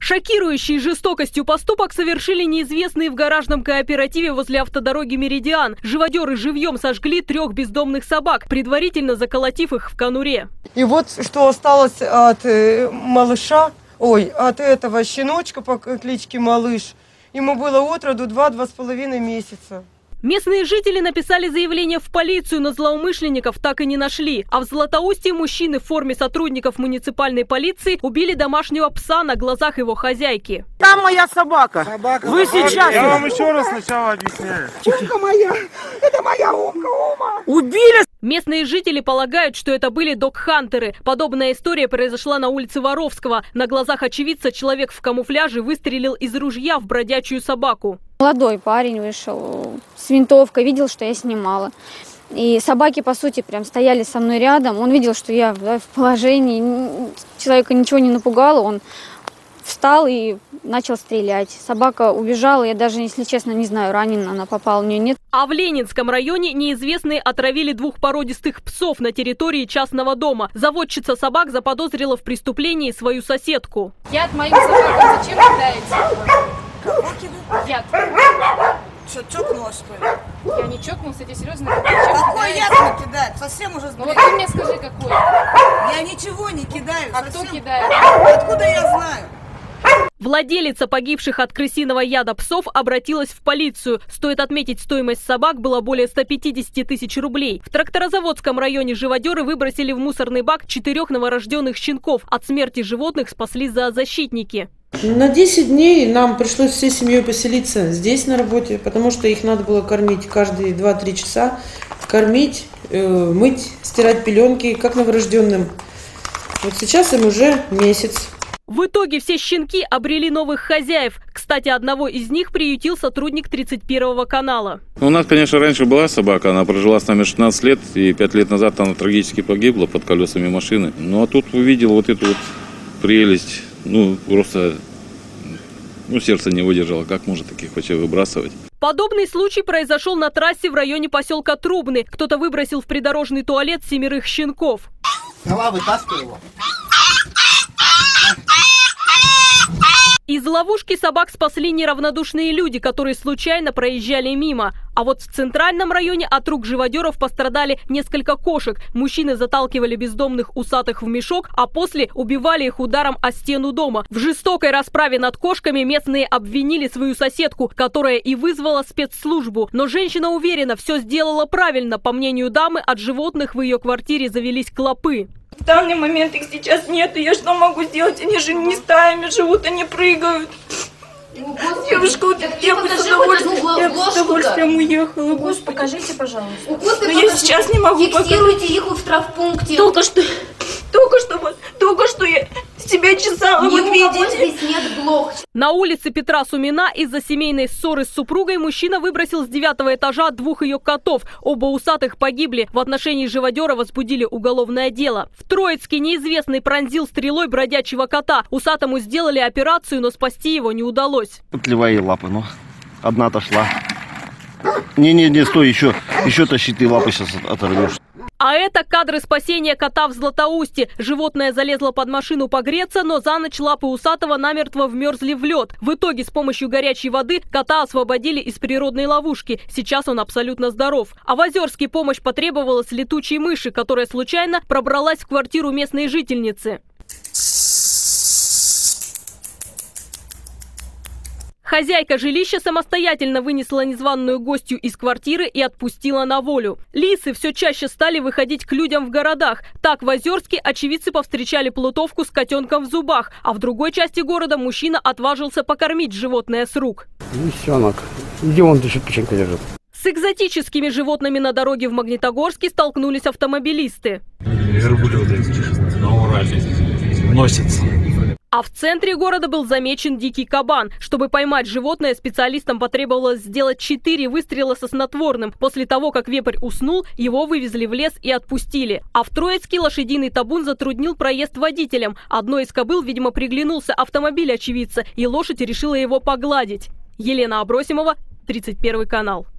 Шокирующий жестокостью поступок совершили неизвестные в гаражном кооперативе возле автодороги «Меридиан». Живодеры живьем сожгли 3 бездомных собак, предварительно заколотив их в конуре. И вот что осталось от малыша, от этого щеночка по кличке Малыш. Ему было от роду 2–2,5 месяца. Местные жители написали заявление в полицию, но злоумышленников так и не нашли. А в Златоусте мужчины в форме сотрудников муниципальной полиции убили домашнего пса на глазах его хозяйки. Там моя собака. Вы сейчас... Я вам еще раз сначала объясняю. Умка моя. Это моя умка, Ума. Убили. Местные жители полагают, что это были догхантеры. Подобная история произошла на улице Воровского. На глазах очевидца человек в камуфляже выстрелил из ружья в бродячую собаку. Молодой парень вышел с винтовкой, видел, что я снимала. И собаки, по сути, прям стояли со мной рядом. Он видел, что я в положении, человека ничего не напугало. Он встал и начал стрелять. Собака убежала, я даже, если честно, не знаю, ранена она попала, у нее нет. А в Ленинском районе неизвестные отравили 2 породистых псов на территории частного дома. Заводчица собак заподозрила в преступлении свою соседку. Яд моим собакам зачем кидаете? Яд. Что, чокнулась, что ли? Я не чокнулся, я серьезно. Какой яд не кидает? Совсем уже сбред. Ну вот ты мне скажи, какой. Я ничего не кидаю. А совсем. кто кидает? Откуда я знаю? Владелица погибших от крысиного яда псов обратилась в полицию. Стоит отметить, стоимость собак была более 150 тысяч рублей. В Тракторозаводском районе живодеры выбросили в мусорный бак 4 новорожденных щенков. От смерти животных спасли зоозащитники. На 10 дней нам пришлось всей семьей поселиться здесь на работе, потому что их надо было кормить каждые 2–3 часа. Кормить, мыть, стирать пеленки, как новорожденным. Вот сейчас им уже месяц. В итоге все щенки обрели новых хозяев. Кстати, одного из них приютил сотрудник 31-го канала. У нас, конечно, раньше была собака. Она прожила с нами 16 лет. И 5 лет назад она трагически погибла под колесами машины. Ну, а тут увидел вот эту вот прелесть. Ну, просто сердце не выдержало. Как можно таких вообще выбрасывать? Подобный случай произошел на трассе в районе поселка Трубный. Кто-то выбросил в придорожный туалет 7 щенков. Давай, вытаскивай его. Из ловушки собак спасли неравнодушные люди, которые случайно проезжали мимо. А вот в центральном районе от рук живодеров пострадали несколько кошек. Мужчины заталкивали бездомных усатых в мешок, а после убивали их ударом о стену дома. В жестокой расправе над кошками местные обвинили свою соседку, которая и вызвала спецслужбу. Но женщина уверена, все сделала правильно. По мнению дамы, от животных в ее квартире завелись клопы. В данный момент их сейчас нет, и я что могу сделать? Они же не стаями живут, они прыгают. Девушка, я бы с удовольствием уехала. Укус покажите, пожалуйста. Но я сейчас не могу показать. Фиксируйте их в штрафпункте. Только что я себя чесала, вот видите. Здесь нет блох. На улице Петра Сумина из-за семейной ссоры с супругой мужчина выбросил с 9-го этажа 2 ее котов. Оба усатых погибли. В отношении живодера возбудили уголовное дело. В Троицке неизвестный пронзил стрелой бродячего кота. Усатому сделали операцию, но спасти его не удалось. Отлевай лапы, но одна отошла. Не, стой, еще тащи, ты лапы сейчас оторвешь. А это кадры спасения кота в Златоусте. Животное залезло под машину погреться, но за ночь лапы усатого намертво вмерзли в лед. В итоге с помощью горячей воды кота освободили из природной ловушки. Сейчас он абсолютно здоров. А в Озерске помощь потребовалась летучей мыши, которая случайно пробралась в квартиру местной жительницы. Хозяйка жилища самостоятельно вынесла незваную гостью из квартиры и отпустила на волю. Лисы все чаще стали выходить к людям в городах. Так, в Озерске очевидцы повстречали плутовку с котенком в зубах, а в другой части города мужчина отважился покормить животное с рук. Лисенок. Где он еще печенька держит? С экзотическими животными на дороге в Магнитогорске столкнулись автомобилисты. Верблюды на Урале носятся. А в центре города был замечен дикий кабан. Чтобы поймать животное, специалистам потребовалось сделать 4 выстрела со снотворным. После того, как вепрь уснул, его вывезли в лес и отпустили. А в Троицке лошадиный табун затруднил проезд водителям. Одной из кобыл, видимо, приглянулся автомобиль очевидца, и лошадь решила его погладить. Елена Абросимова, 31 канал.